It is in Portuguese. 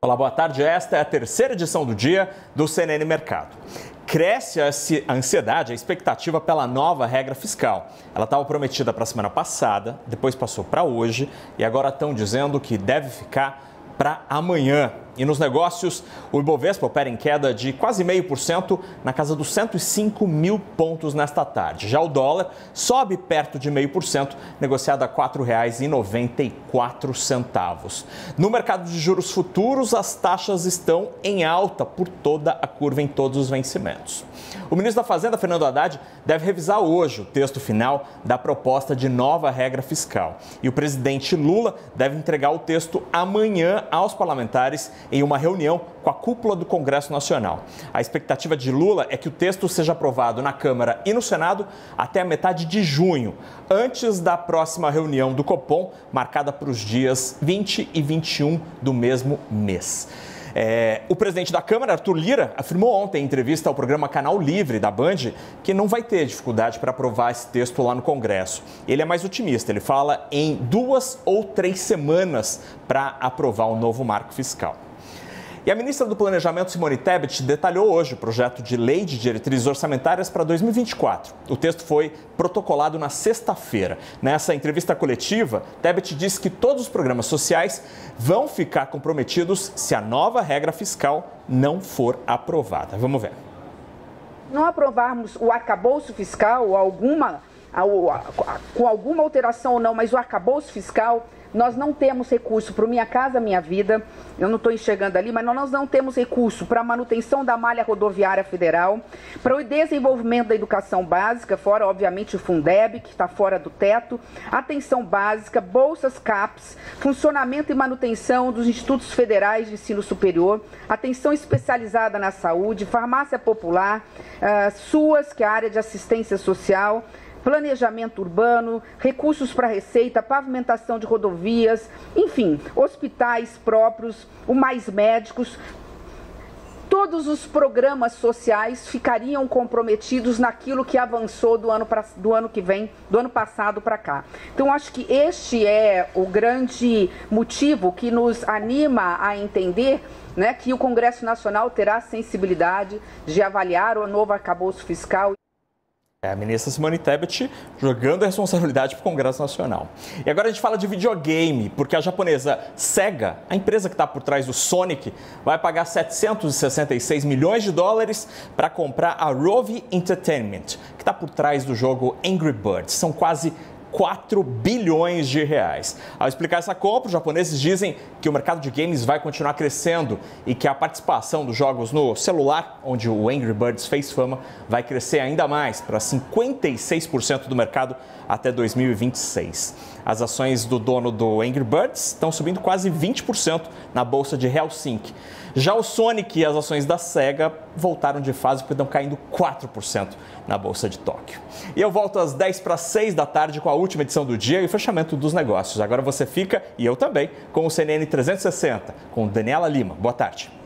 Olá, boa tarde. Esta é a terceira edição do dia do CNN Mercado. Cresce a ansiedade, a expectativa pela nova regra fiscal. Ela estava prometida para a semana passada, depois passou para hoje e agora estão dizendo que deve ficar para amanhã. E nos negócios, o Ibovespa opera em queda de quase 0,5% na casa dos 105 mil pontos nesta tarde. Já o dólar sobe perto de 0,5%, negociado a R$ 4,94. No mercado de juros futuros, as taxas estão em alta por toda a curva em todos os vencimentos. O ministro da Fazenda, Fernando Haddad, deve revisar hoje o texto final da proposta de nova regra fiscal. E o presidente Lula deve entregar o texto amanhã aos parlamentares em uma reunião com a cúpula do Congresso Nacional. A expectativa de Lula é que o texto seja aprovado na Câmara e no Senado até a metade de junho, antes da próxima reunião do Copom, marcada para os dias 20 e 21 do mesmo mês. O presidente da Câmara, Arthur Lira, afirmou ontem em entrevista ao programa Canal Livre da Band que não vai ter dificuldade para aprovar esse texto lá no Congresso. Ele é mais otimista, ele fala em 2 ou 3 semanas para aprovar o novo marco fiscal. E a ministra do Planejamento, Simone Tebet, detalhou hoje o projeto de lei de diretrizes orçamentárias para 2024. O texto foi protocolado na sexta-feira. Nessa entrevista coletiva, Tebet disse que todos os programas sociais vão ficar comprometidos se a nova regra fiscal não for aprovada. Vamos ver. Não aprovarmos o arcabouço fiscal, com alguma alteração ou não, mas o arcabouço fiscal, nós não temos recurso para o Minha Casa Minha Vida, eu não estou enxergando ali, mas nós não temos recurso para a manutenção da malha rodoviária federal, para o desenvolvimento da educação básica, fora, obviamente, o Fundeb, que está fora do teto, atenção básica, bolsas CAPES, funcionamento e manutenção dos institutos federais de ensino superior, atenção especializada na saúde, farmácia popular, SUAS, que é a área de assistência social, planejamento urbano, recursos para receita, pavimentação de rodovias, enfim, hospitais próprios, o Mais Médicos. Todos os programas sociais ficariam comprometidos naquilo que avançou do ano passado para cá. Então, acho que este é o grande motivo que nos anima a entender, né, que o Congresso Nacional terá sensibilidade de avaliar o novo arcabouço fiscal. A ministra Simone Tebet jogando a responsabilidade para o Congresso Nacional. E agora a gente fala de videogame, porque a japonesa Sega, a empresa que está por trás do Sonic, vai pagar 766 milhões de dólares para comprar a Rove Entertainment, que está por trás do jogo Angry Birds. São quase 4 bilhões de reais. Ao explicar essa compra, os japoneses dizem que o mercado de games vai continuar crescendo e que a participação dos jogos no celular, onde o Angry Birds fez fama, vai crescer ainda mais para 56% do mercado até 2026. As ações do dono do Angry Birds estão subindo quase 20% na bolsa de Helsinki. Já o Sonic e as ações da Sega voltaram de fase porque estão caindo 4% na bolsa de Tóquio. E eu volto às 10:06 da tarde com a última edição do dia e o fechamento dos negócios. Agora você fica, e eu também, com o CNN 360, com Daniela Lima. Boa tarde.